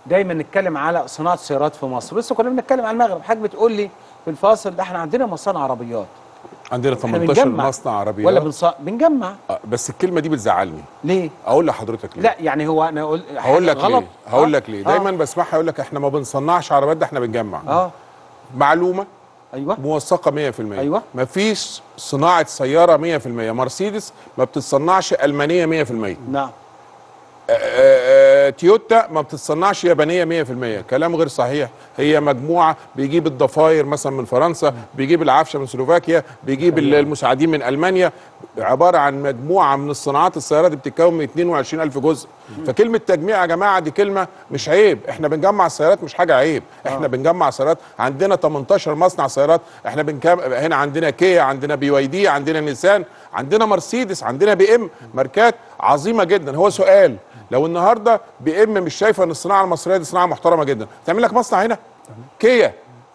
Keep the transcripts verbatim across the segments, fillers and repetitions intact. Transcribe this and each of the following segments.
دايما نتكلم على صناعه السيارات في مصر، لسه كنا بنتكلم على المغرب، حضرتك بتقول لي في الفاصل ده احنا عندنا مصانع عربيات، عندنا تمنتاشر مصنع عربيات ولا بنص... بنجمع. آه بس الكلمه دي بتزعلني. ليه؟ اقول لحضرتك ليه؟ لا يعني هو انا اقول هقول لك غلط. ليه هقول لك ليه آه. دايما بسمعها يقول لك احنا ما بنصنعش عربيات، ده احنا بنجمع. اه معلومه ايوه موثقه مية في المية. ايوه مفيش صناعه سياره مية في المية. مرسيدس ما بتتصنعش المانيه مية في المية. نعم. تويوتا ما بتتصنعش يابانيه مية في المية. كلام غير صحيح. هي مجموعه، بيجيب الضفاير مثلا من فرنسا، بيجيب العفشه من سلوفاكيا، بيجيب المساعدين من المانيا، عباره عن مجموعه من الصناعات. السيارات دي بتتكون من اتنين وعشرين ألف جزء. فكلمه تجميع يا جماعه دي كلمه مش عيب، احنا بنجمع السيارات مش حاجه عيب، احنا آه. بنجمع سيارات. عندنا تمنتاشر مصنع سيارات، احنا بنكم... هنا عندنا كيا، عندنا بي واي دي، عندنا نيسان، عندنا مرسيدس، عندنا بي ام، ماركات عظيمه جدا. هو سؤال، لو النهارده بي ام مش شايفه ان الصناعه المصريه دي صناعه محترمه جدا، تعمل لك مصنع هنا؟ كيا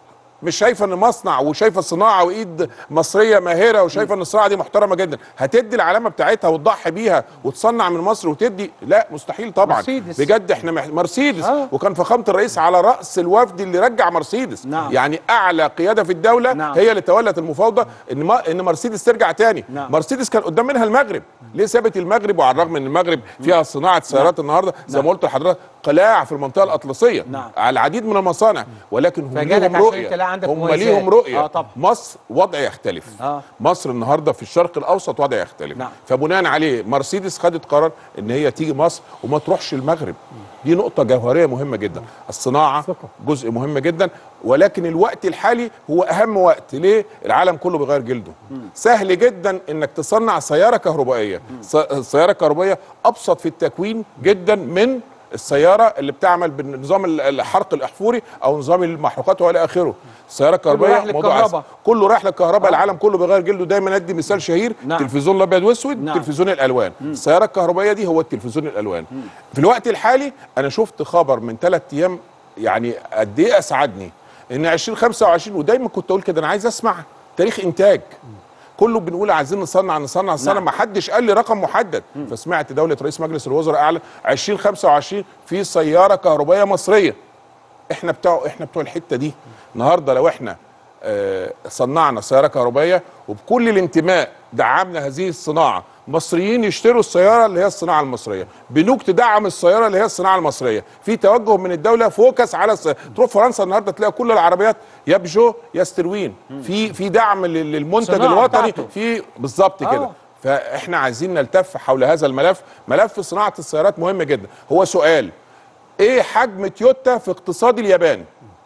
مش شايفه ان مصنع وشايفه الصناعه وايد مصريه ماهره وشايفه ان الصناعه دي محترمه جدا، هتدي العلامه بتاعتها وتضحي بيها وتصنع من مصر وتدي؟ لا مستحيل طبعا. مرسيدس. بجد احنا مح... مرسيدس آه. وكان فخامه الرئيس على راس الوفد اللي رجع مرسيدس. نعم. يعني اعلى قياده في الدوله نعم. هي اللي تولت المفاوضه ان ما... ان مرسيدس ترجع تاني. نعم. مرسيدس كان قدام منها المغرب، ليه سابت المغرب؟ وعلى الرغم ان المغرب فيها صناعه سيارات نعم. النهارده زي نعم. ما قلت لحضرتك قلاع في المنطقه الاطلسيه. نعم. على العديد من المصانع، ولكن هم ليهم رؤيه، هم ليهم رؤيه. آه طبعا. مصر وضع يختلف. آه. مصر النهارده في الشرق الاوسط وضع يختلف. نعم. فبناء عليه مرسيدس خدت قرار ان هي تيجي مصر وما تروحش المغرب. دي نقطه جوهريه مهمه جدا. الصناعه جزء مهم جدا، ولكن الوقت الحالي هو اهم وقت. ليه؟ العالم كله بيغير جلده. سهل جدا انك تصنع سياره كهربائيه. السياره الكهربائيه ابسط في التكوين جدا من السياره اللي بتعمل بنظام الحرق الاحفوري او نظام المحروقات والى اخره. السياره الكهربائيه موضوع كله رايح للكهرباء. آه. العالم كله بيغير جلده. دايما ادي مثال شهير. نعم. تلفزيون الابيض واسود. نعم. تلفزيون الالوان. مم. السياره الكهربائيه دي هو التلفزيون الالوان. مم. في الوقت الحالي انا شفت خبر من ثلاث ايام يعني قد ايه اسعدني، ان ألفين وخمسة وعشرين، ودايما كنت اقول كده انا عايز اسمع تاريخ انتاج. كله بنقول عايزين نصنع نصنع نصنع. نعم. ما حدش قال لي رقم محدد. مم. فسمعت دوله رئيس مجلس الوزراء اعلن ألفين وخمسة وعشرين في سياره كهربائيه مصريه. احنا بتوع احنا بتوع الحته دي. النهارده لو احنا آه صنعنا سياره كهربائيه وبكل الانتماء دعمنا هذه الصناعه، مصريين يشتروا السياره اللي هي الصناعه المصريه، بنوك تدعم السياره اللي هي الصناعه المصريه، في توجه من الدوله فوكس على السيارة. تروح فرنسا النهارده تلاقي كل العربيات يا بيجو يا ستروين، في في دعم للمنتج الوطني في بالظبط كده. آه. فاحنا عايزين نلتف حول هذا الملف. ملف صناعه السيارات مهم جدا. هو سؤال، ايه حجم تويوتا في اقتصاد اليابان؟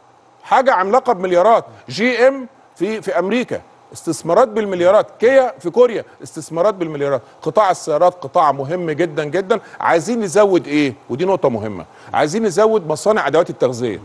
حاجه عملاقه بمليارات. جي ام في في امريكا استثمارات بالمليارات. كيا في كوريا استثمارات بالمليارات. قطاع السيارات قطاع مهم جدا جدا. عايزين نزود ايه؟ ودي نقطه مهمه، عايزين نزود مصانع ادوات التغذيه.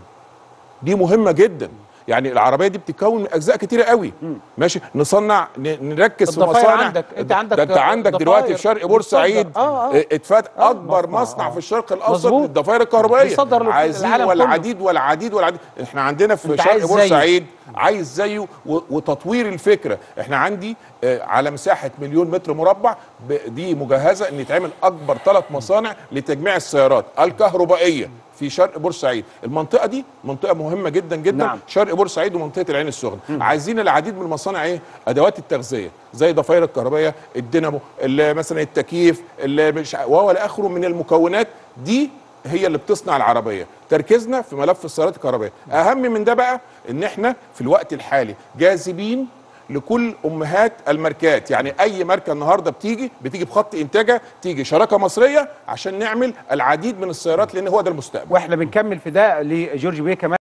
دي مهمه جدا. يعني العربيه دي بتتكون من اجزاء كتيره قوي. مم. ماشي، نصنع نركز في مصانع. عندك انت عندك ده انت عندك دلوقتي في شرق بورسعيد آه آه. اتفتح آه اكبر مصنع, مصنع في الشرق الاوسط للضفائر الكهربائيه. عايزين والعديد والعديد والعديد. احنا عندنا في شرق بورسعيد عايز زيه وتطوير الفكره. احنا عندي على مساحه مليون متر مربع دي مجهزه ان يتعمل اكبر ثلاث مصانع لتجميع السيارات الكهربائيه في شرق بورسعيد. المنطقه دي منطقه مهمه جدا جدا. نعم. شرق بورسعيد ومنطقه العين السخنه. عايزين العديد من المصانع ايه؟ ادوات التغذيه زي ضفائر الكهربائيه، الدينامو، اللي مثلا التكييف، اللي مش وهو لاخره من المكونات دي هي اللي بتصنع العربيه. تركيزنا في ملف السيارات الكهربائيه. اهم من ده بقى ان احنا في الوقت الحالي جاذبين لكل امهات الماركات. يعني اي ماركه النهارده بتيجي بتيجي بخط انتاجها، تيجي شراكه مصريه عشان نعمل العديد من السيارات، لان هو ده المستقبل. واحنا بنكمل في ده لجورج بيه كمان.